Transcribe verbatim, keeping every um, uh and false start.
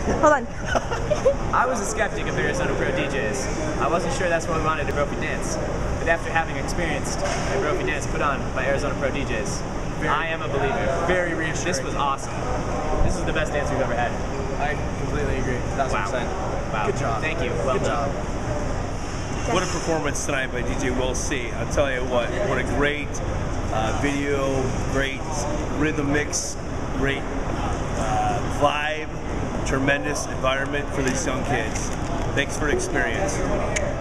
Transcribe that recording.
Hold on. I was a skeptic of Arizona Pro D Js. I wasn't sure that's what we wanted at Brophy Dance. But after having experienced a Brophy Dance put on by Arizona Pro D Js, very, I am a believer. Very reassuring. This was awesome. This is the best dance we've ever had. I completely agree. That's Wow. what I'm saying. Wow. Good job. Thank you. Well Good done. job. What a performance tonight by D J Will C. I'll tell you what, what a great uh, video, great rhythm mix, great uh, vibe, tremendous environment for these young kids. Thanks for the experience.